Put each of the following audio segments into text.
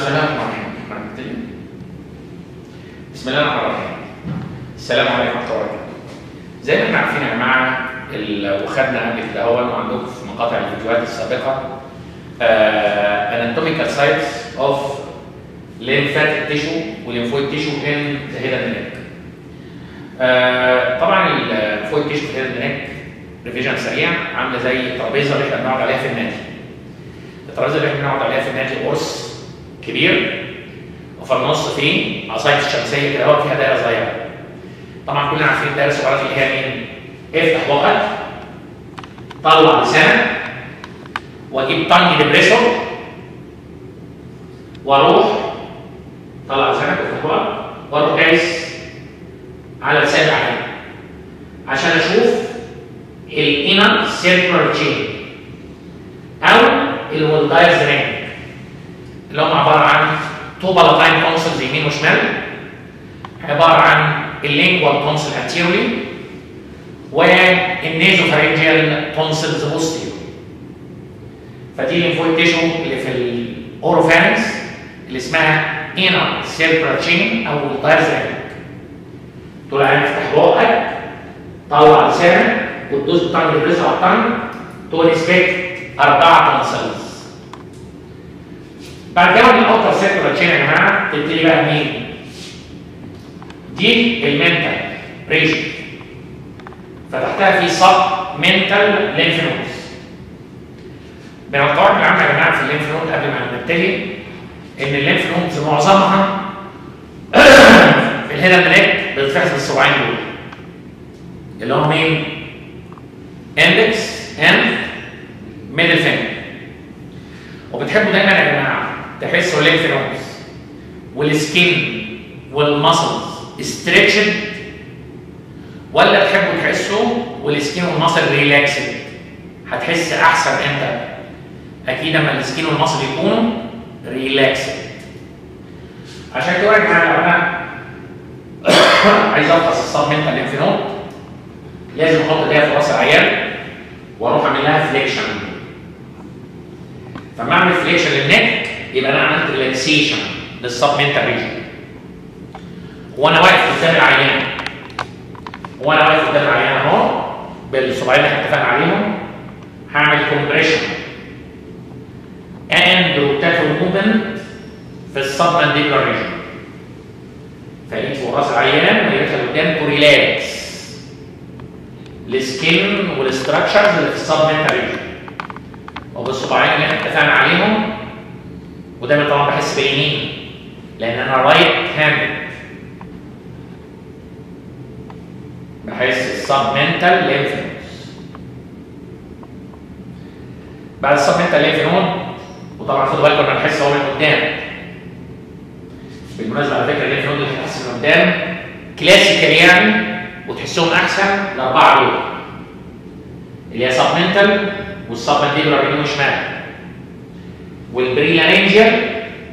بسم الله الرحمن الرحيم. السلام عليكم ورحمه الله وبركاته. زي ما احنا عارفين يا جماعه وخدنا قبل كده وعندكم في مقاطع الفيديوهات السابقه anatomical sites of lymphatic tissue والليمفويد tissue in the head and neck. طبعا الليمفويد tissue في الهيد اند نيك ريفيجن سريع عامله زي الترابيزه اللي احنا بنقعد عليها في النادي. الترابيزه اللي احنا بنقعد عليها في النادي قرص كبير وفي النص فيه عصايه الشمسيه كده فيها دايره صغيره. طبعا كلنا عارفين الدايره الصغيره اللي هي مين؟ افتح بقك، طلع لسانك، واجيب تانج ديبريسور واروح طلع لسانك وافتح بقك واروح قايس على لساني عليه عشان اشوف الانر سيركولار تشين او الولدايز رينج اللي هم عباره عن تو بالاتاين تونسلز يمين وشمال، عباره عن اللينجوال تونسل انتيريوري والنيزوفارنجيال تونسلز بوستيريوري. فدي الليمفويد تيشو اللي في الاوروفارنكس اللي اسمها انر سيركولار تشين او الولدايز رينج. تقول عليها افتح بقك، طلع لسانك وتدوس بالتانج ديبريسور على التانج تقول اسبكت 4 تونسلز. بعد كده الاوتر سيركولار تشين يا جماعه تبتدي بقى منين؟ دي المنتال ريجن، فتحتها في سب منتال لينف نودز. من القواعد العامه يا جماعه في اللينف نود قبل ما نبتدي ان اللينف نودز معظمها في الهيد اند نيك بتتفحص بالصباعين دول اللي هم مين؟ اندكس اند ميدل فينجر. وبتحبوا دايما يا جماعه تحسوا الليمف نودز والسكين والماسلز ستريتشد ولا تحبوا تحسوا والسكين والماسل ريلاكسد؟ هتحس احسن امتى؟ اكيد اما السكين والماسل يكونوا ريلاكسد. عشان كده يا جماعه لو انا عايز افحص الصاب منتال ليمف نود لازم احط ايديا في راس العيان واروح اعمل لها فليكشن. فلما اعمل فليكشن للنك يبقى انا عملت ريلاكسيشن للسب منتال ريجن. وانا واقف قدام العيان اهو بالصباعين اللي احنا اتفقنا عليهم هعمل كومبريشن اند روتاتور موفمنت في السب مانديبولار ريجن. فايد فوق راس العيان ويدخل قدام تو ريلاكس السكين والاستراكشرز اللي في السب منتال ريجن وبالصباعين اللي احنا اتفقنا عليهم. ودايما طبعا بحس باليمين لان انا رايت هاند، بحس السب منتال ليمف نودز. بعد السب منتال ليمف نود وطبعا خدوا بالكم انا بحس هو من قدام. بالمناسبه على فكره الليمف نود اللي بتحس من قدام كلاسيكال يعني وتحسهم احسن الاربعه دول اللي هي سب منتال والسب مانديبولار يمين وشمال والبريلارنجيال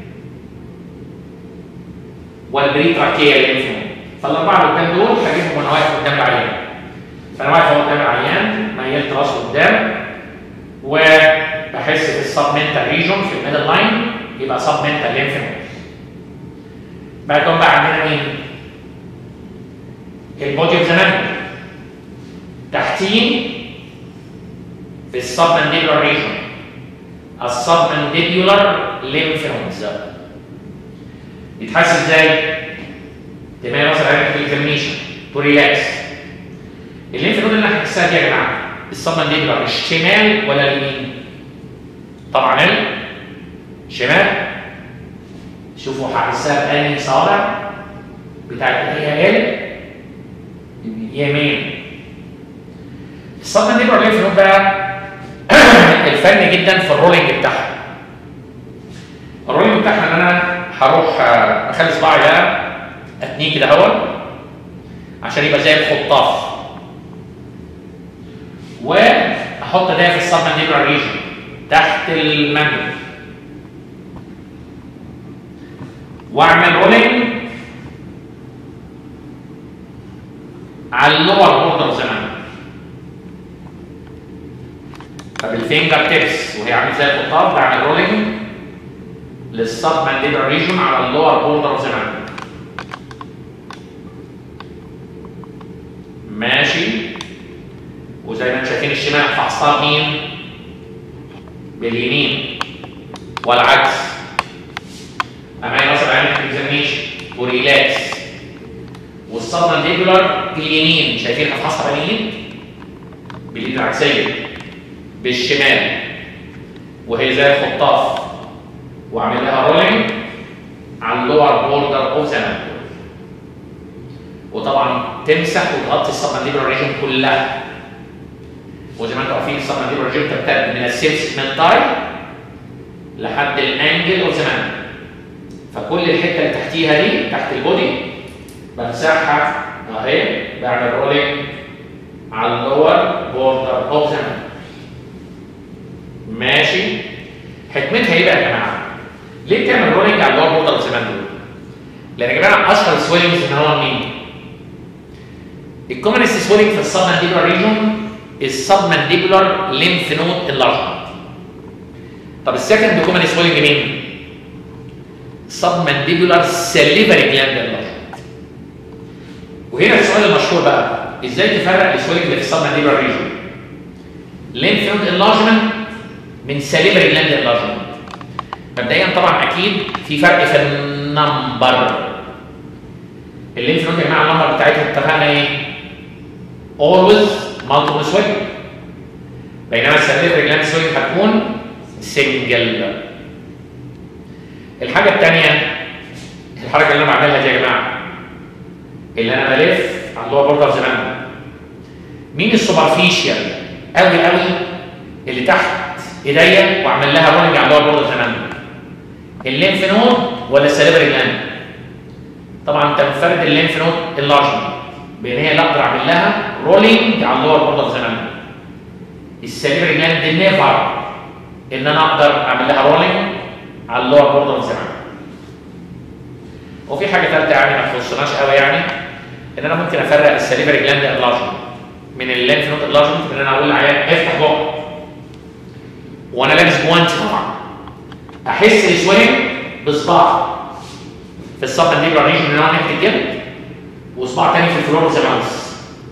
والبريتراكيال ليمف نود. فالاربعه اللي قدام دول هجيبهم وانا واقف قدام العيان. فانا واقف قدام العيان ميلت راسه قدام وبحس في السب منتال ريجون في الميدل لاين يبقى سب منتال ليمف نود. بعد كده بقى عندنا مين؟ البودي اوف ذا مان تحتيه في السب مانديبولار ريجون السب مانديبولار ليمف نودز. يتحس ازاي؟ تمام راس العين في الكلميشن تو ريلاكس. الليمف نود اللي احنا هنحسها دي يا جماعه السب مانديبولار الشمال ولا اليمين؟ طبعا الشمال. شوفوا هحسها بأنهي صابع بتاعت هي يمين. السب مانديبولار ليمف نود بقى الفن جدا في الرولينج بتاعها. الرولينج بتاعها ان انا هروح اخلي صباعي ده اتنيه كده اهو عشان يبقى زي الخطاف واحط ده في السب مانديبولار ريجن تحت المندل واعمل رولينج على اللور بوردر زمان. فبالفينجر تيبس وهي عامله زي الخطاف بعمل رولينج للسب مانديبولار ريجون على اللور بوردر اوف ذا مانديبل. ماشي. وزي ما انتم شايفين الشمال فحصها بمين؟ باليمين والعكس. اما نصب عينك في الاكزامينيشن وريلاكس. والسب مانديبولار باليمين، شايفين هفحصها باليمين؟ بالايد العكسيه بالشمال وهي زي الخطاف، واعمل لها رولينج على اللور بوردر اوف ذا مانديبل. وطبعا تمسح وتغطي السب مانديبولار ريجن كلها. وزي ما انتم عارفين السب مانديبولار ريجن تبتدئ من السيمسمنتاي لحد الانجل اوف ذا مانديبل. فكل الحته اللي تحتيها دي تحت البودي بمسحها اهي، بعمل رولينج على اللور بوردر اوف ذا مانديبل. ماشي. حكمتها ايه بقى يا جماعه؟ ليه بتعمل رولينج على اللور بوردر اوف ذا مانديبل؟ لان يا جماعه اشهر سويلنجز ان هو مين؟ الكومنست سويلنج في السب مانديبولار ريجون السب مانديبولار ليمف نود انلارجمنت. طب السكند كومن سويلنج مين؟ سب مانديبولار سليفري جلاند انلارجمنت. وهنا السؤال المشهور بقى، ازاي تفرق السويلنج اللي في السب مانديبولار ريجون ليمف نود انلارجمنت من سليفري جلاند انلارجمنت؟ مبدئيا طبعا اكيد في فرق في النمبر. الليمف نود يا جماعه النمبر بتاعتها اتفقنا ايه؟ always multiple swelling. بينما السليفري جلاند swelling هتكون سنجل. الحاجه الثانيه، الحركه اللي انا بعملها دي يا جماعه، اللي انا بلف على اللور بوردر زمان، مين السوبرفيشال قوي قوي اللي تحت ايديا واعمل لها رولنج على اللور بوردر زمان؟ الليمف نود ولا السليفري جلاند؟ طبعا تنفرد الليمف نود اللارجمنت بان هي لا اقدر اعمل لها رولينج على اللور بوردر زمان. السليفري جلاند نيفر ان انا اقدر اعمل لها رولينج على اللور بوردر زمان. وفي حاجه ثالثه يعني ما تخصناش قوي، يعني ان انا ممكن افرق السليفري جلاند انلارجمنت من الليمف نود انلارجمنت، ان انا اقول للعيان افتح بقك وانا لابس جوانتي طبعا احس السويلنج بصباع في السب مانديبولار ريجن اللي هو ناحيه الجلد، وصباع تاني في الفلور اوف ذا ماوس.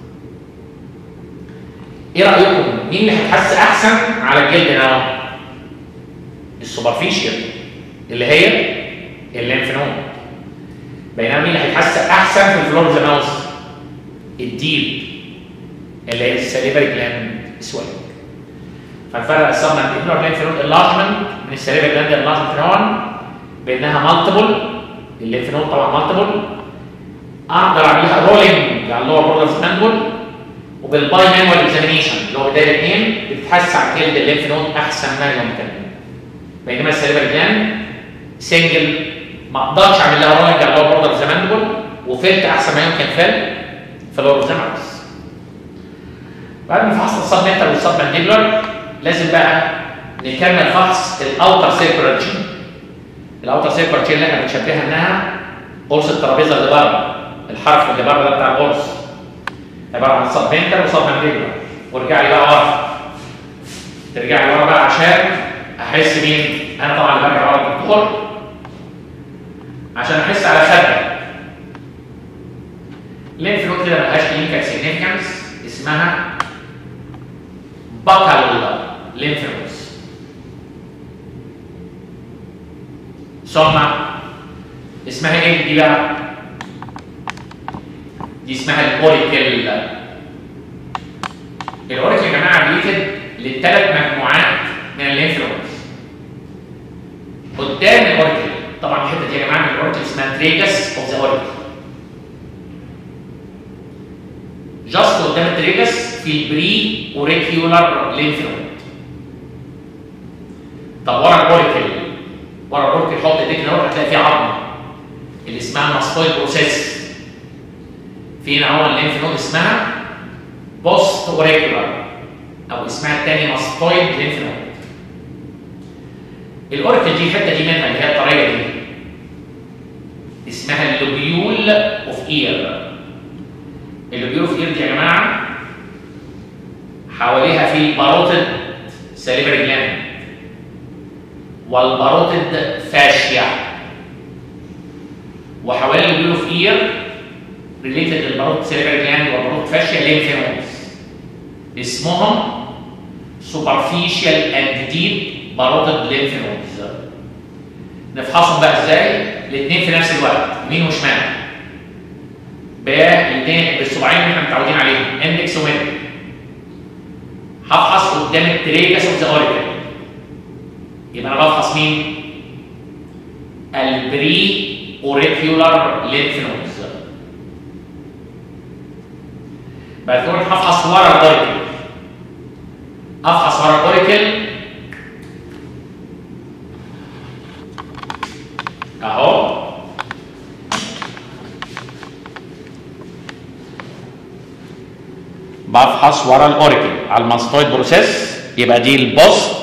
ايه رايكم؟ مين اللي هيتحس احسن على الجلد هنا؟ السوبرفيشال اللي هي الليمف نود. بينما مين اللي هيتحس احسن في الفلور اوف ذا ماوس؟ الديب اللي هي السليفري جلاند سويلنج. فنفرق السب مانديبولار ليمف نود انلارجمنت من السليفري جلاند انلارجمنت هون بانها مالتيبل. الليمف نود طبعا مالتيبل، اقدر اعملها رولينج على اللور بوردر مانديبل، وبالباي مانوال اكزامينيشن اللي هو بدايه 2 بتتحس على جلد الليمف نود احسن ما يمكن. بينما السليفري جلاند سنجل ما اقدرش اعمل لها رولينج على اللور بوردر مانديبل، وفلت احسن ما يمكن في اللور ماوس. بعد ما فحصنا السب مينتال والسب مانديبولار لازم بقى نكمل فحص الاوتر سيركولار تشين. الاوتر سيركولار تشين اللي احنا بنشبهها انها قرص الترابيزه اللي بره، الحرف اللي بره ده بتاع القرص، عباره عن سب مينتال وسب مانديبولار. وارجع لي بقى ورا، ترجع لي ورا بقى عشان احس مين؟ انا طبعا اللي برجع ورا الدكتور عشان احس على خده. ليمف نود كده ملهاش كلينيكال سيجنيفيكانس، اسمها باكال ليمف نودز. ثم اسمها ايه دي بقى؟ دي اسمها الاوريكل. الاوريكل يا جماعه بيكتب للثلاث مجموعات من الليمف نودز. قدام الاوريكل طبعا الحته دي يا جماعه من الاوريكل اسمها تريجس اوف ذا اوريكل. جاست قدام التريجس في البري اوريكيولار ليمف نود. طب ورا الاوريكل، ورا الاوريكل حط ايديك هنا هتلاقي في عظمه اللي اسمها ماستويد بروسيس. فينا هو الليمف نود اسمها بوست اوريكولار او اسمها الثاني ماستويد ليمف نود. الاوريكل دي الحته دي منها اللي هي الطريه دي اسمها اللوبيول اوف اير. اللوبيول اوف اير دي يا جماعه حواليها في باروتد سليفري جلاند. والباروتيد فاشيا. وحوالين البيلوف اير ريليتد للباروتيد سيريبرال جلاند والباروتيد فاشيا ليمف نودز اسمهم سوبرفيشال اند ديب باروتيد ليمف نودز. نفحصهم بقى ازاي؟ الاثنين في نفس الوقت يمين وشمال بالاثنين بالصباعين اللي احنا متعودين عليهم اندكس وميدل. هفحص قدام التريجس اوف ذا اوريكل. يبقى انا بفحص مين؟ البري اوريكيولار ليمف نودز. بعد كده هفحص ورا الاوريكل. افحص ورا الاوريكل اهو. بفحص ورا الاوريكل على الماستويد بروسيس. يبقى دي البوست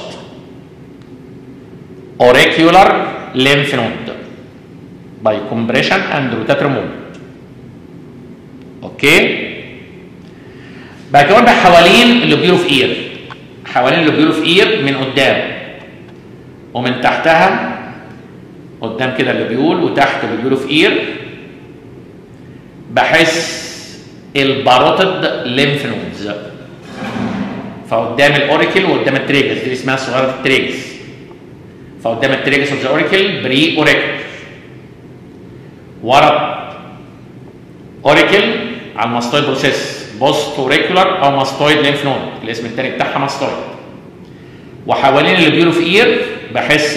اوريكيولار ليمف نود باي كومبريشن اند روتاتور موفمنت. اوكي. بعد كده بقى حوالين اللوبيول اوف اير. حوالين اللوبيول اوف اير من قدام ومن تحتها. قدام كده اللوبيول وتحت اللوبيول اوف اير بحس الباروتيد ليمف نودز. فقدام الاوريكل وقدام التريجس دي اسمها صغيره التريجس. فقدام التريجس اوف ذا اوريكل بري اوريكل. ورا اوريكل على الماستويد بروسيس بوست اوريكولار او ماستويد ليمف نود الاسم الثاني بتاعها ماستويد. وحوالين اللوبيول اوف اير بحس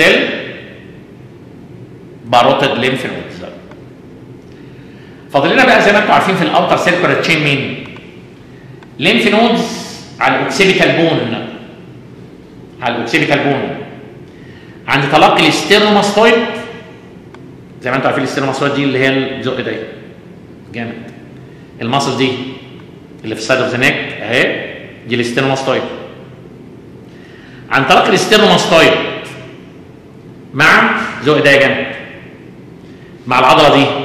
الباروتيد ليمف نودز. فاضل لنا بقى زي ما انتم عارفين في الاوتر سيركولار تشين مين؟ ليمف نودز على الاوكسيبيتال بون. على الاوكسيبيتال بون عند تلقي الاستيرنوماستويد. زي ما انتم عارفين الاستيرنوماستويد دي اللي هي الزق ده جامد. الماسل دي اللي في السايد اوف ذا نيك اهي دي الاستيرنوماستويد. عند تلقي الاستيرنوماستويد مع زق ده جامد مع العضله دي.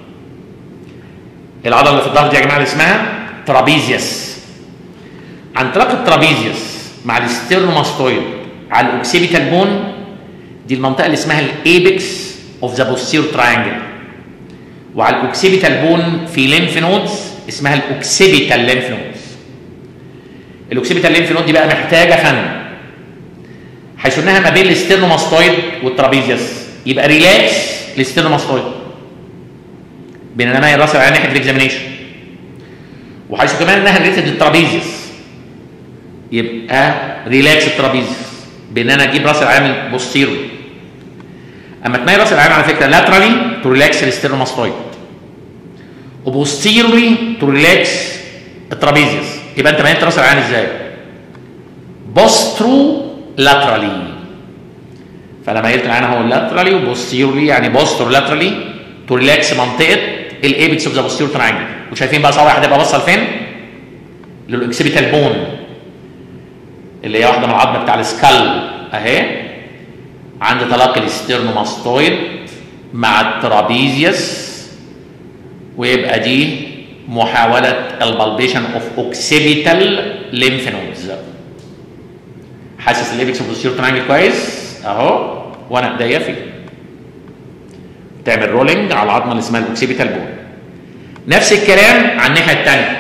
العضله اللي في الظهر دي يا جماعه اللي اسمها ترابيزيوس. عن طريق الترابيزيوس مع الاستيرنوماستويد على الاوكسيبيتال بون دي المنطقه اللي اسمها الايبكس اوف ذا بوستيرور تراينجل. وعلى الاوكسيبيتال بون في ليمف نودز اسمها الاوكسيبيتال ليمف نودز. الاوكسيبيتال ليمف نود دي بقى محتاجه فن حيث انها ما بين الاستيرنوماستويد والترابيزيوس. يبقى ريلاكس الاستيرنوماستويد بينما هي الراس على ناحيه الاكزامينيشن. وحيث كمان انها ريليتد للترابيزيوس يبقى ريلاكس الترابيزيوس بان انا اجيب راس العين بوستيرو. اما تميل راس العين على فكره لاترالي تو ريلاكس الاستيرنوماستويد وبوستيرولي تو ريلاكس الترابيزيوس. يبقى انت ميلت راس العين ازاي؟ بوسترو لاترالي. فانا ميلت العين اهو لاترالي وبوستيرولي يعني بوسترو لاترالي تو ريلاكس منطقه الايبكس اوف ذا بوستيرور تراينجل. وشايفين بقى صوابع هتبقى باصه لفين؟ للاكسبيتال بون اللي هي واحده من العظم بتاع السكال اهي عند تلاقي الاستيرنوماستويد مع الترابيزيوس. ويبقى دي محاوله البالبيشن اوف اوكسيبيتال ليمف نودز. حاسس الايبكس اوف بوستيرور تراينجل كويس اهو وانا ايديا فيه. تعمل رولينج على العظمه اللي اسمها الاوكسيبيتال بون. نفس الكلام على الناحيه الثانيه.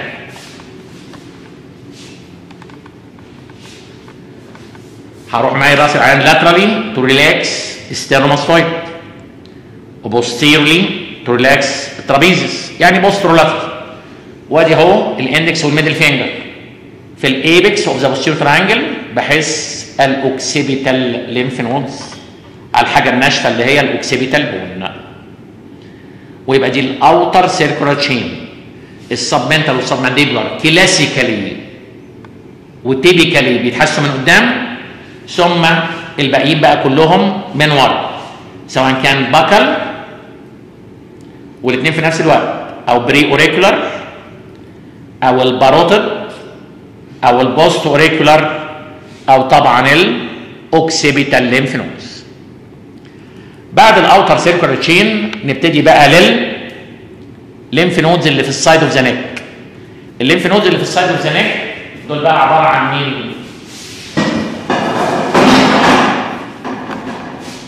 هروح معايا راس العين لاترالي تو ريلاكس ستيرنوماستويد وبوستيرلي تو ريلاكس الترابيزيوس يعني بوسترولاترال. وادي اهو الاندكس والميدل فينجر في الايبكس اوف ذا بوستيرور تراينجل بحس الاوكسيبيتال ليمف نودز على الحاجه الناشفه اللي هي الاوكسيبيتال بون. ويبقى دي الاوتر سيركولار تشين. السبمنتال والسبمانديبولار كلاسيكالي وتيبيكالي بيتحسوا من قدام ثم الباقيين بقى كلهم من ورا سواء كان باكل والاثنين في نفس الوقت او بري اوريكولار او الباروتيد او البوست اوريكولار او طبعا الاوكسيبيتال ليمف نودز. بعد الاوتر سيركولار تشين نبتدي بقى للليمف نودز اللي في السايد اوف ذا نيك. الليمف نودز اللي في السايد اوف ذا نيك دول بقى عباره عن مين؟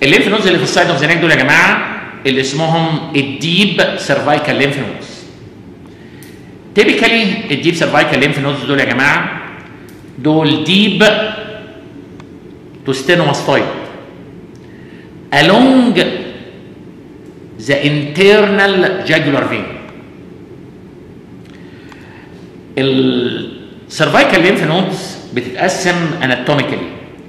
الليمف نودز اللي في السايد اوف ذا نيك دول يا جماعه اللي اسمهم الديب سيرفايكال ليمف نودز. تيبيكالي الديب سيرفايكال ليمف نودز دول يا جماعه دول ديب تو ستينوماستويد along the internal jugular vein. السيرفايكال ليمف نودز بتتقسم اناتوميكالي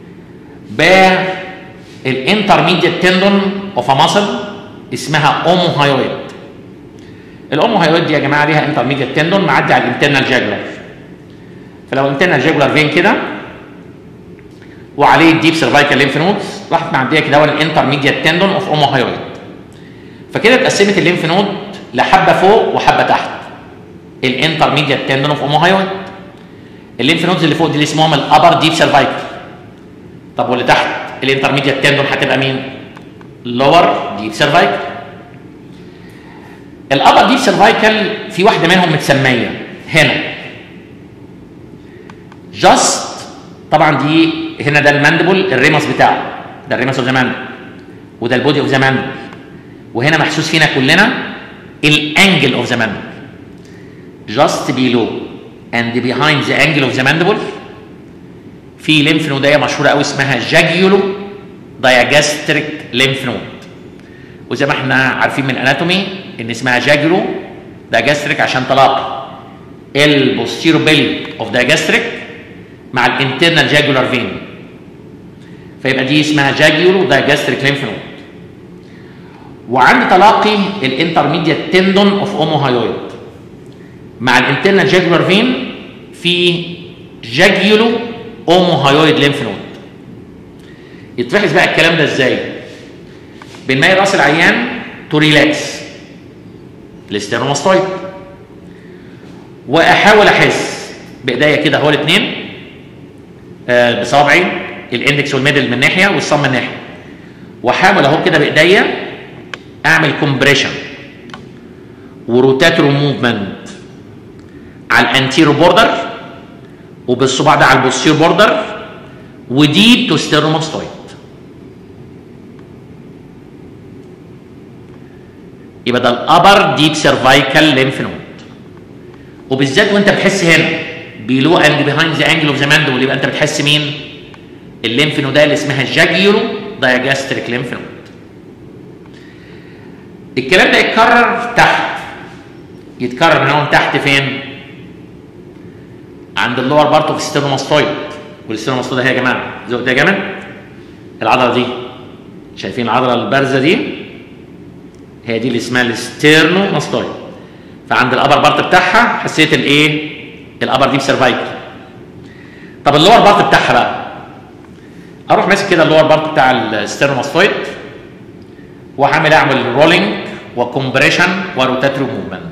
بالانترميديت تندون اوف ا ماسل اسمها اوموهايويد. الاوموهايويد دي يا جماعه ليها انترميديت تندون معدي على الانترنال جاجولار. فلو الانترنال جاجولار فين كده وعليه الديب سيرفايكال ليمف نودز راحت معديه كده هو الانترميديت تندون اوف اوموهايويد. فكده اتقسمت الليمف نود لحبه فوق وحبه تحت. الانترميديت تندون اوف اوموهايويد. الليمف نودز اللي فوق دي اللي اسمهم الابر ديب سيرفايكال. طب واللي تحت الانترميديت تندون هتبقى مين؟ لور ديب سيرفايكال. الابر ديب سيرفايكال في واحده منهم متسميه هنا جاست، طبعا دي هنا ده الماندبل الريمس بتاعه، ده الريمس اوف ذا ماندبل وده البودي اوف ذا ماندبل، وهنا محسوس فينا كلنا الانجل اوف ذا ماندبل جاست بيلو اند بيهايند ذا انجل اوف ذا ماندبل في ليمف نوديه مشهوره قوي اسمها جاجيولو دايجاستريك ليمف نود. وزي ما احنا عارفين من الاناتومي ان اسمها جاجيولو دايجاستريك عشان تلاقي البوستيرو بيلي اوف دايجاستريك مع الانترنال جاجولار فين، فيبقى دي اسمها جاجيولو دايجاستريك ليمف نود. وعند تلاقي الانترميديت تندون اوف اوموهايويد مع الانترنال جاجولار فين في جاجيولو اوموهايويد ليمف نود. يتفحص بقى الكلام ده ازاي؟ بنميل راس العيان تو ريلاكس الاستيرنوماستويد واحاول احس بايديا كده هو الاثنين بصابعي الاندكس والميدل من ناحيه والصم من ناحيه، واحاول اهو كده بايديا اعمل كومبريشن وروتاترو موفمنت على الانتيرو بوردر وبالصباع ده على البوستيرو بوردر وديب تو ستيرنوماستويد. يبقى ده الابر ديب سيرفايكال ليمف نود. وبالذات وانت بتحس هنا بيلو اند بيهايند ذا انجل اوف ذا ماندبل يبقى انت بتحس مين؟ الليمف نود اللي اسمها جاجيولو دايجاستريك ليمف نود. الكلام ده يتكرر تحت، يتكرر من هون تحت فين؟ عند اللور بارت اوف ستيرنوماستويد. والستيرنوماستويد اهي يا جماعه زي ده جامد العضله دي، شايفين العضله البارزه دي؟ هي دي اللي اسمها الستيرنوماستويد. فعند الابر بارت بتاعها حسيت الايه؟ الابر ديب سيرفايكال. طب اللور بارت بتاعها بقى اروح ماسك كده اللور بارت بتاع الستيرنوماستويد وهعمل اعمل رولينج وكومبريشن وروتاترو موفمنت.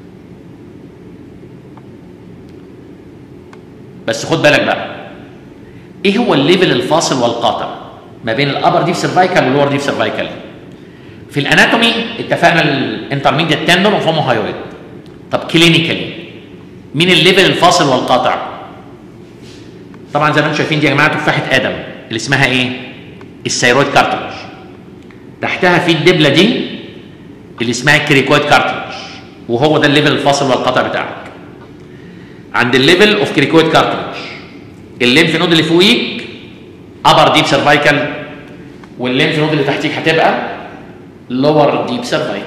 بس خد بالك بقى ايه هو الليفل الفاصل والقاطع ما بين الابر ديب سيرفايكال واللور ديب سيرفايكال؟ في الاناتومي اتفقنا الانترميديت تندون اوف اوموهايويد. طب كلينيكالي مين الليفل الفاصل والقاطع؟ طبعا زي ما انتم شايفين دي يا جماعه تفاحه ادم اللي اسمها ايه؟ الثيرويد كارتلج. تحتها في الدبله دي اللي اسمها كريكويد كارتلج، وهو ده الليفل الفاصل والقاطع بتاعك. عند الليفل اوف كريكويد كارتلج الليمف نود اللي فوقيك ابر ديب سيرفايكال، والليمف نود اللي تحتيك هتبقى لور ديب سيرفايكال.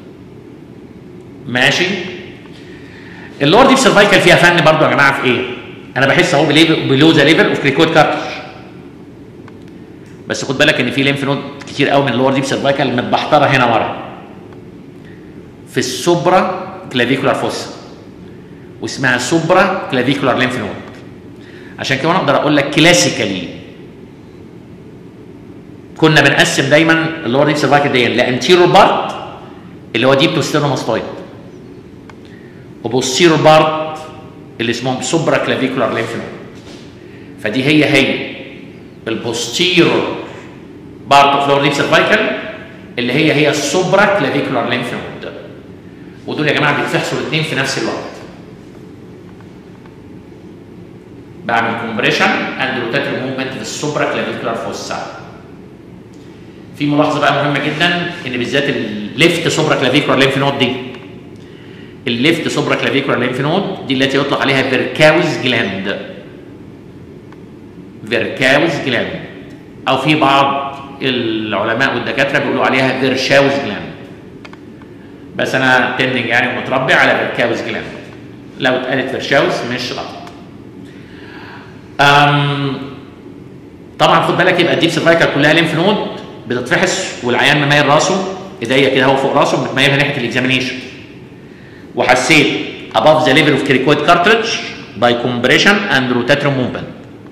ماشي؟ اللور ديب سيرفايكال فيها فن برضو يا جماعه في ايه؟ انا بحس اهو بلو ذا ليفل اوف كريكويد كارتلج. بس خد بالك ان في ليمف نود كتير قوي من اللور ديب سيرفايكال متبحتره هنا ورا في السوبرا كلافيكولار فوسا واسمها سوبرا كلافيكولار ليمف نود. عشان كده انا اقدر اقول لك كلاسيكالي كنا بنقسم دايما اللور ديب سيرفايكال دي لانتيرور بارت اللي هو ديب تو ستيرنوماستويد وبوستيرور بارت اللي اسمهم سوبرا كلافيكولار ليمف نود. فدي هي البوستيرور بارت اوف لور ديب سيرفايكال اللي هي السوبرا كلافيكولار ليمف نود. ودول يا جماعه بيتفحصوا الاثنين في نفس الوقت. بعمل كومبريشن اند روتاتري موفمنت في السوبرا كلافيكولار فوسا. في ملاحظه بقى مهمه جدا، ان بالذات الليفت سوبرا كلافيكولار ليمف نود دي، الليفت سوبرا كلافيكولار ليمف نود دي التي يطلق عليها فيركاوز جلاند، فيركاوز جلاند، او في بعض العلماء والدكاتره بيقولوا عليها فيرشاوز جلاند، بس انا تندنج يعني ومتربي على فيركاوز جلاند، لو اتقالت فيرشاوز مش غلط. طبعا خد بالك، يبقى الديب سيرفايكال كلها ليمف نود بتتفحص، والعيان مميل راسه، ايديا كده هو فوق راسه متميلها ناحيه الاكزامينيشن، وحسيت above the level of cricoid cartilage by compression and rotator movement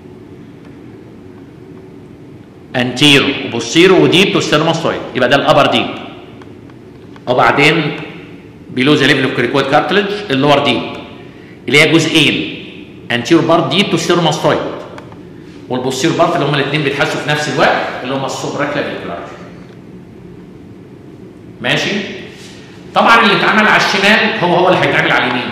anterior وبوستيرو وديب تو ستيرنوماستويد، يبقى ده الابر ديب. وبعدين below the level of cricoid cartilage اللور ديب اللي هي جزئين، anterior part deep to ستيرنوماستويد، والبوستيرو بارت اللي هم الاثنين بيتحسوا في نفس الوقت اللي هم السوبرا كلافيكولار. ماشي؟ طبعا اللي اتعمل على الشمال هو اللي هيتعمل على اليمين.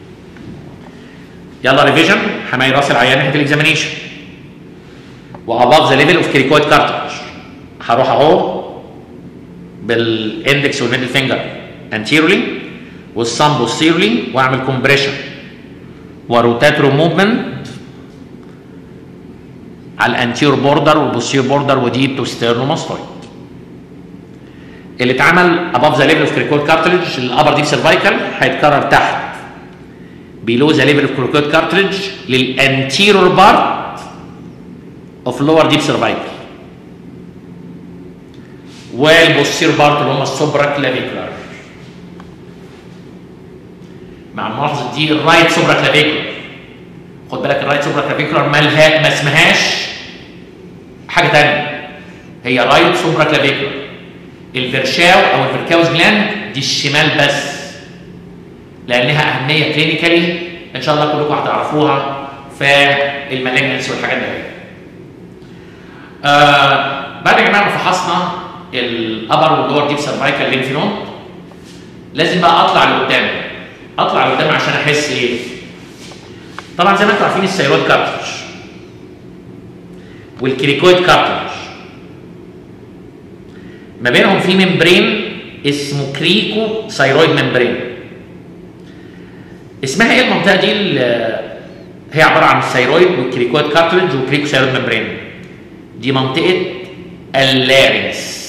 يلا ريفيجن، حماية راس العيان ناحيه الاكزامينيشن، واباف ذا ليفل اوف كريكويد كارتلج هروح اهو بالاندكس والميدل فينجر انتيرولي والثامب بوستيرولي واعمل كومبريشن وروتاترو موفمنت على الانتير بوردر والبوستير بوردر وديب تو ستيرنوماستويد. اللي اتعمل above the level of cricoid cartilage الابر ديب سيرفايكال هيتكرر تحت below the level of cricoid cartilage للانتيرور بارت اوف lower deep cervical، والبوستير بارت اللي هم السوبرا كلافيكولار. مع الملاحظه دي الرايت سوبرا كلافيكولار، خد بالك الرايت سوبرا كلافيكولار ما اسمهاش حاجه ثانيه، هي رايت سوبرا كلافيكولار. الفيرشاو او الفيركاوز جلاند دي الشمال بس، لانها اهميه كلينيكالي ان شاء الله كلكم هتعرفوها في المالجنس والحاجات دي. بعد يا جماعه ما فحصنا الابر واللور ديب سيرفايكال ليمف نود، لازم بقى اطلع لقدام، اطلع لقدام عشان احس ايه؟ طبعا زي ما انتم عارفين الثيرويد كارتلج والكريكويد كارتلج ما بينهم في ممبرين اسمه كريكو ثيرويد ممبرين. اسمها ايه المنطقه دي؟ هي عباره عن الثيرويد والكريكويد كارتلج والكريكو ثيرويد ممبرين. دي منطقه اللارنكس.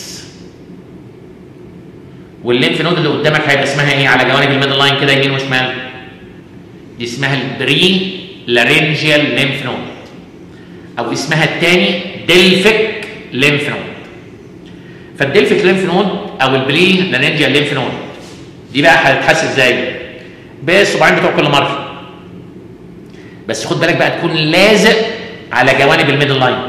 والليمف نود اللي قدامك هيبقى اسمها ايه على جوانب الميدل لاين كده يمين وشمال؟ دي اسمها البري لارنجيال ليمف نود، او اسمها الثاني دلفيك ليمف نود. فالدلفيك ليمف نود او البري لارنجيال ليمف نود دي بقى هتتحس ازاي؟ بالصباعين بتوع كل مره، بس خد بالك بقى تكون لازق على جوانب الميدل لاين،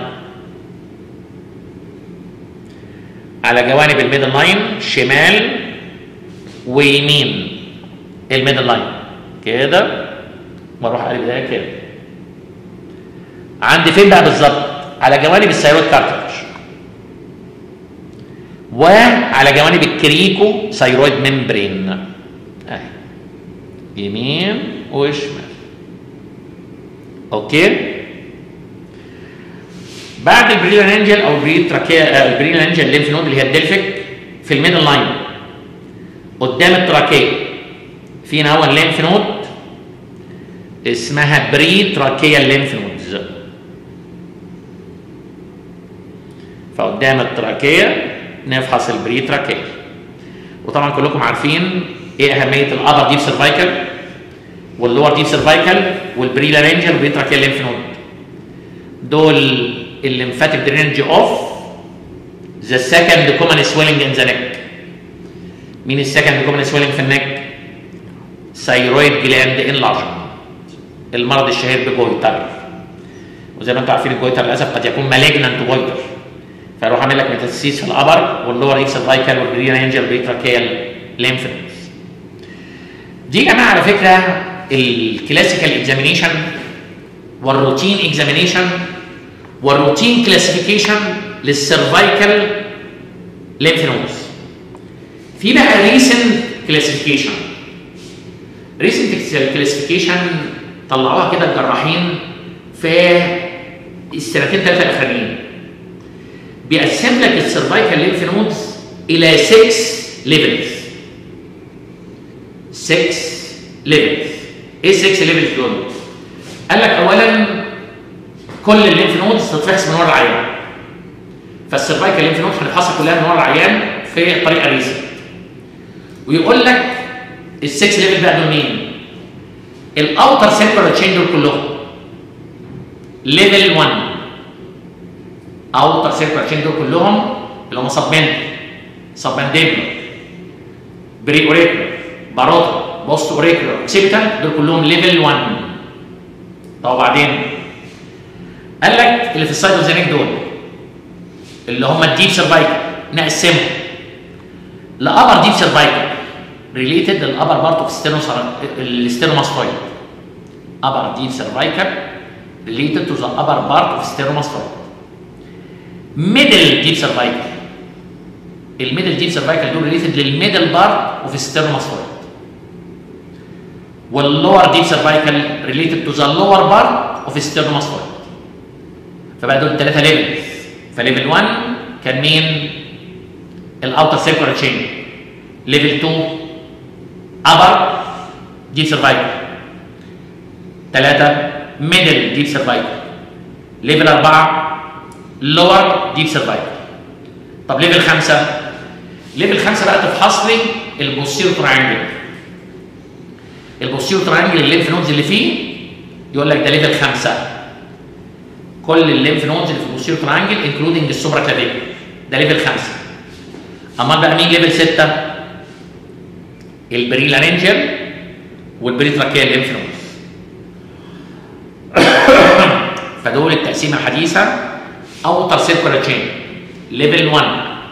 على جوانب الميدل لاين شمال ويمين الميدل لاين كده، واروح قلب ده كده. عند فين بقى بالظبط؟ على جوانب الثيرويد كارتلج وعلى جوانب الكريكو ثيرويد ممبرين اهي يمين وشمال. اوكي؟ بعد البريلانجل او البريلانجل ليمف نود اللي هي الدلفيك في الميدل لاين قدام التراكيه في نوع ليمف نود اسمها بري تراكيال ليمف نودز. فقدام التراكيه نفحص البري تراكيال. وطبعا كلكم عارفين ايه اهميه الابر ديب سيرفايكال واللور ديب سيرفايكال والبري لارنجال والبري تراكيال ليمف نود. دول الليمفاتيك درينج اوف ذا سكند كومن سويلنج ان ذا نيك. مين السكند كومن سويلنج في النك؟ ثايرويد جلاند انلارجمنت، المرض الشهير بجويتر. وزي ما انتم عارفين الجويتر للاسف قد يكون مالجنانت جويتر، فيروح عامل لك ميتاسيس في الابر واللور ديب سيرفايكال والبري لارنجال والبري تراكيال ليمف نودز. دي يا جماعه على فكره الكلاسيكال اكزامينيشن والروتين اكزامينيشن والروتين كلاسيفيكيشن للسيرفايكال ليمف نودز. في بقى ريسنت كلاسيفيكيشن. ريسنت كلاسيفيكيشن طلعوها كده الجراحين في السنتين ثلاثه الاخرانيين. بيقسم لك السيرفايكال ليمف نودز الى 6 ليفلز. 6 ليفلز. ايه 6 ليفلز دول؟ قال لك اولا كل الليمف نودز تتفحص من ورا العيان. فالسيرفايكال ليمف نودز هنفحصها كلها من ورا العيان في طريقه ريسنت. ويقول لك ال6 ليفل بقى دول مين؟ الاوتر سيركولار تشين دول كلهم. ليفل 1 اوتر سيركولار تشين دول كلهم اللي هم سبمنديبلر بري اوريكولار باروتو بوست اوريكولار اوكسيبيتال دول كلهم ليفل 1. طب وبعدين قال لك اللي في السايتوزينيك دول اللي هم الديب سيرفايكال نقسمهم لابر ديب سيرفايكال ريليتد للابر بارت اوف الستيرنوماستويد. ابر ديب سيرفايكال ريليتد تو ذا ابر بارت اوف ستيرنوماستويد. ميدل ديب سيرفايكال. الميدل ديب سيرفايكال دول ريليتد للميدل بارت اوف ستيرنوماستويد. واللور ديب سيرفايكال ريليتد تو ذا لور بارت اوف ستيرنوماستويد. فبقى دول 3 ليفلز. فليفل 1 كان مين؟ الاوتر سيركولار تشين. ليفل 2 ابر ديب سيرفايكال. 3 ميدل ديب سيرفايكال. ليفل 4 لور ديب سيرفايكال. طب ليفل 5 بقى تفحص لي البوستيريور تراينجل. البوستيريور تراينجل الليمف نودز اللي فيه يقول لك ده ليفل 5. كل الليمف نودز اللي في البوستيريور تراينجل انكلودنج السوبرا كلافيكول ده ليفل 5. امال بقى مين ليفل 6؟ البري لارنجل والبري تراكيال ليمف نودز. فدول التقسيمه الحديثه اوتر سيركولار تشين ليفل 1.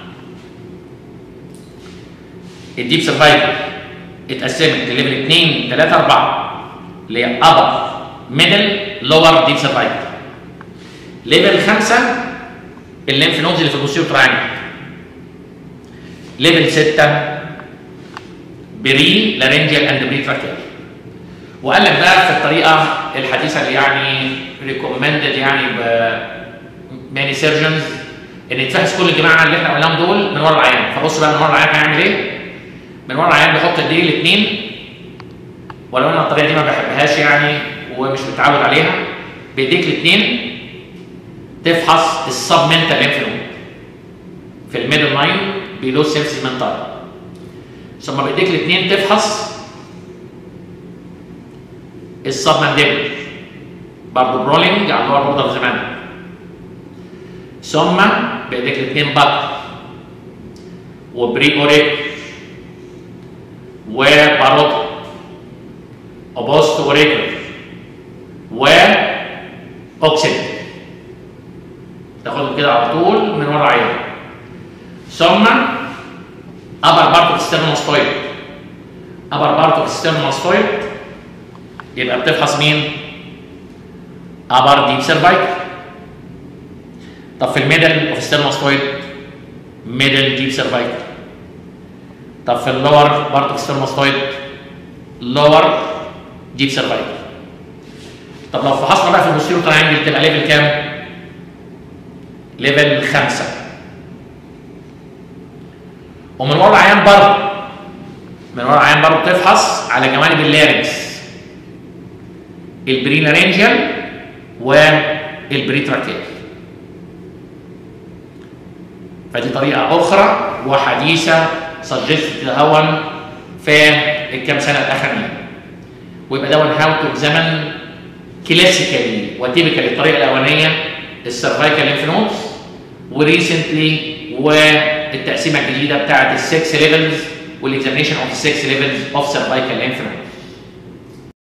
الديب سيرفايكال اتقسمت لليفل 2 3 4 اللي هي ابر ميدل لور ديب سيرفايكال. ليفل 5 الليمف نودز اللي في البوستيريور تراينجل. ليفل 6 بري لارنجل اند بري تراكيال. وقال لك بقى في الطريقه الحديثه اللي يعني ريكومندد يعني ماني سيرجنز ان يتفحص كل الجماعه اللي احنا قلناهم دول من ورا العيان. فبص بقى من ورا العيان هيعمل ايه؟ من ورا العيان بيحط ايديه الاثنين، ولو انا الطريقه دي ما بحبهاش يعني ومش متعود عليها. بايديك الاثنين تفحص السبمنتال ليمف نود في الميدل لاين بيلو سيرفيس منتال. ثم بايديك الاثنين تفحص السبمنديبل برضه برولينج على اللور بوردر زمان. ثم بايديك الاثنين بطن وبري اوريك وباروت وبوست اوريكل واوكسيد. تاخدهم كده على طول من ورا عينك. ثم ابر بارت اوف ستيرنوماستويد. ابر بارت اوف ستيرنوماستويد يبقى بتفحص مين؟ ابر ديب سيرفايكال. طب في الميدل اوف ستيرنوماستويد ميدل ديب سيرفايكال. طب في اللور بارت اوف ستيرنوماستويد لور ديب سيرفايكال. طب لو فحصنا بقى في البوستيريور تراينجل تبقى ليفل كام؟ ليفل 5. ومن ورا العيان برضه من ورا العيان برضه تفحص على جوانب اللارنكس البري لارنجيال والبري تراكيال. فدي طريقه اخرى وحديثه سجلت تتهون في الكام سنه الاخرانيه. ويبقى ده هاو تو اكزامن كلاسيكالي وتيبيكالي الطريقه الاولانيه السيرفايكال ليمف نودز، وريسنتلي والتقسيمه الجديده بتاعت ال6 ليفلز والاكزامينشن اوف ال6 ليفلز اوف سيرفايكال ليمف نودز.